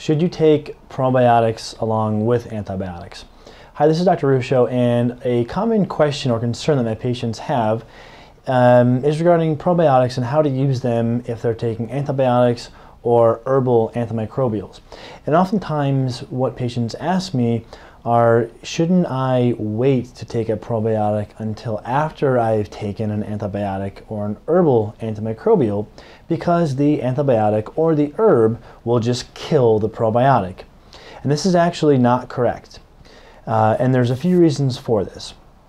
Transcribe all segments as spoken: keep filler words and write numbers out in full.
Should you take probiotics along with antibiotics? Hi, this is Doctor Ruscio, and a common question or concern that my patients have um, is regarding probiotics and how to use them if they're taking antibiotics or herbal antimicrobials. And oftentimes what patients ask me are, shouldn't I wait to take a probiotic until after I've taken an antibiotic or an herbal antimicrobial because the antibiotic or the herb will just kill the probiotic? And this is actually not correct. Uh, and there's a few reasons for this.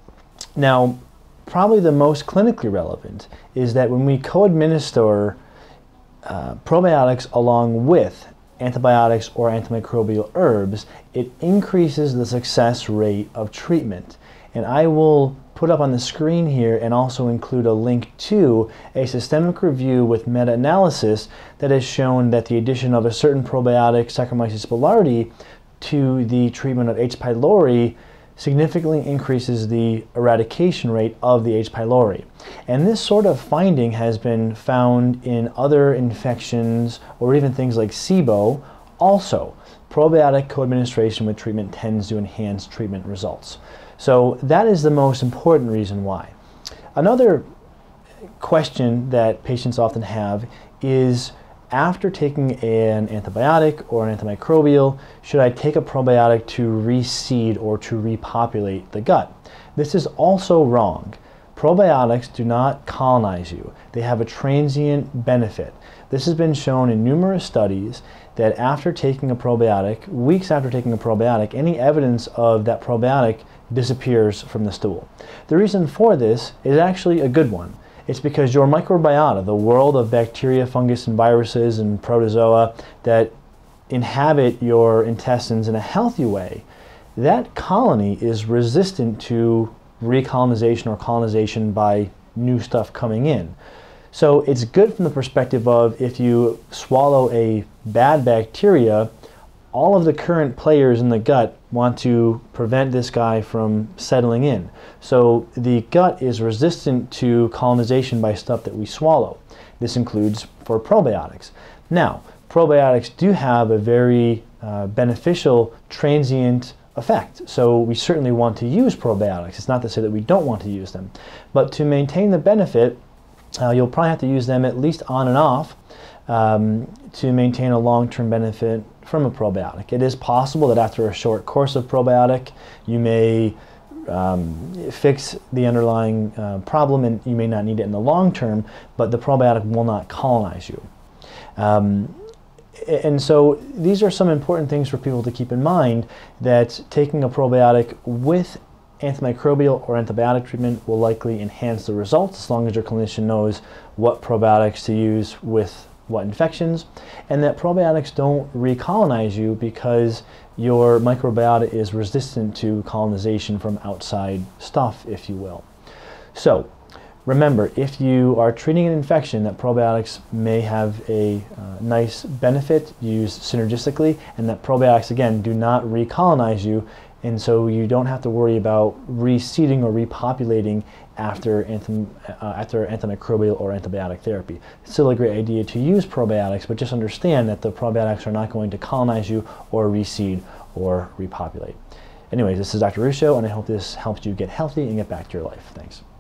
Now, probably the most clinically relevant is that when we co-administer uh, probiotics along with antibiotics or antimicrobial herbs, it increases the success rate of treatment. And I will put up on the screen here and also include a link to a systemic review with meta-analysis that has shown that the addition of a certain probiotic, Saccharomyces boulardii, to the treatment of H. pylori significantly increases the eradication rate of the H. pylori. And this sort of finding has been found in other infections or even things like SIBO. Also, probiotic co-administration with treatment tends to enhance treatment results. So that is the most important reason why. Another question that patients often have is, after taking an antibiotic or an antimicrobial, should I take a probiotic to reseed or to repopulate the gut? This is also wrong. Probiotics do not colonize you. They have a transient benefit. This has been shown in numerous studies that after taking a probiotic, weeks after taking a probiotic, any evidence of that probiotic disappears from the stool. The reason for this is actually a good one. It's because your microbiota, the world of bacteria, fungus, and viruses and protozoa that inhabit your intestines in a healthy way, that colony is resistant to recolonization or colonization by new stuff coming in. So it's good from the perspective of, if you swallow a bad bacteria, all of the current players in the gut want to prevent this guy from settling in. So the gut is resistant to colonization by stuff that we swallow. This includes for probiotics. Now, probiotics do have a very uh, beneficial transient effect. So we certainly want to use probiotics. It's not to say that we don't want to use them. But to maintain the benefit, uh, you'll probably have to use them at least on and off um, to maintain a long-term benefit from a probiotic. It is possible that after a short course of probiotic, you may um, fix the underlying uh, problem and you may not need it in the long term, but the probiotic will not colonize you. Um, and so these are some important things for people to keep in mind, that taking a probiotic with antimicrobial or antibiotic treatment will likely enhance the results as long as your clinician knows what probiotics to use with what infections, and that probiotics don't recolonize you because your microbiota is resistant to colonization from outside stuff, if you will. So remember, if you are treating an infection, that probiotics may have a uh, nice benefit used synergistically, and that probiotics, again, do not recolonize you, and so you don't have to worry about reseeding or repopulating after, anti, uh, after antimicrobial or antibiotic therapy. It's still a great idea to use probiotics, but just understand that the probiotics are not going to colonize you or reseed or repopulate. Anyways, this is Doctor Ruscio, and I hope this helps you get healthy and get back to your life. Thanks.